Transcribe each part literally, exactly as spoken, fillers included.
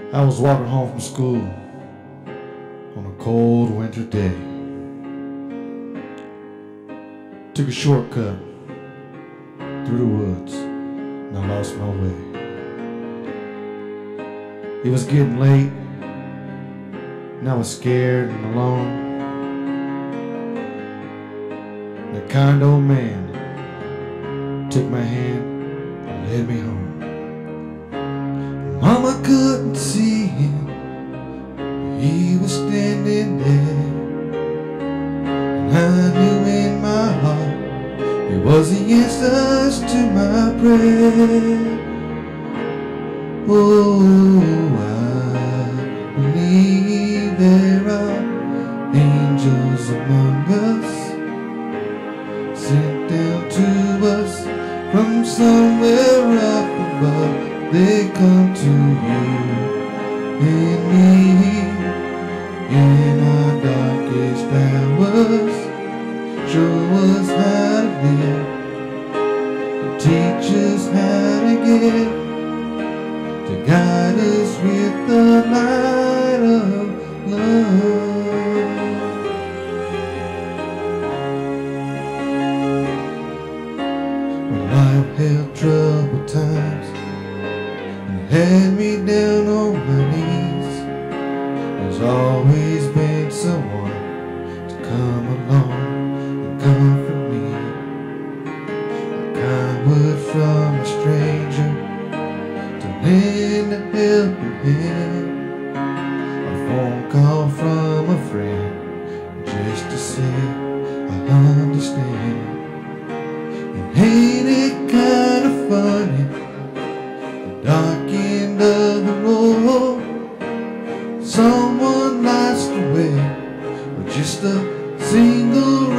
I was walking home from school on a cold winter day. Took a shortcut through the woods and I lost my way. It was getting late and I was scared and alone. And a kind old man took my hand and led me home. Mama couldn't see him, he was standing there, and I knew in my heart it was the answers to my prayer. Oh, I believe there are angels among us, sent down to us from somewhere up above. They come to you and me in our darkest hours. Show us how to live and teach us how to give, to guide us with the light of love. When life held troubled times, had me down on my knees, there's always been someone to come along and comfort me. A kind word from a stranger to lend a helping hand, a phone call from a friend just to say I understand. And ain't it kind of funny, dark end of the road, someone lost away with just a single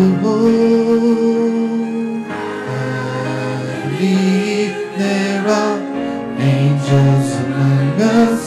railroad. I believe there are angels among us,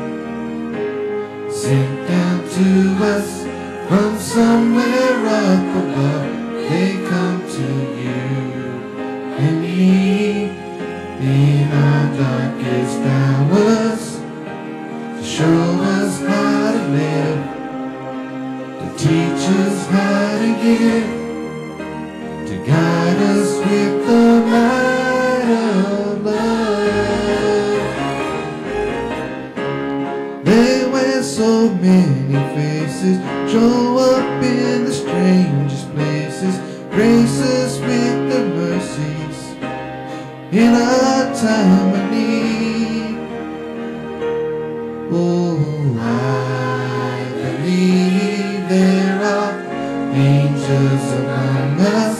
sent down to us from somewhere up above. They come to you and me in our darkest hours, to show us how to live, to teach us how to give, to guide us with the light of love. They wear so many faces, show up in the strangest places, grace us with their mercies in our time of need. Oh, I believe there are angels among us,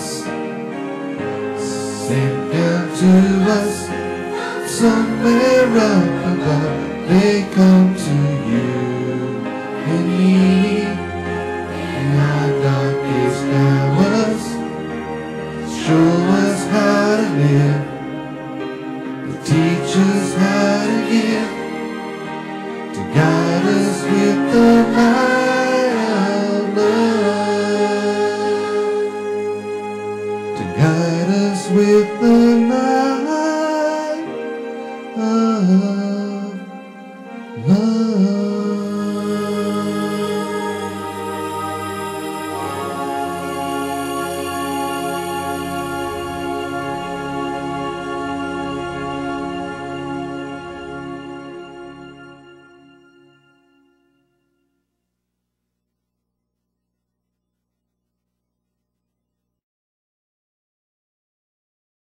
sent down to us somewhere up above. They come to you and me in our darkest hours, show us how to live, teach us how to give, to guide us with the light of love, to guide us with the light.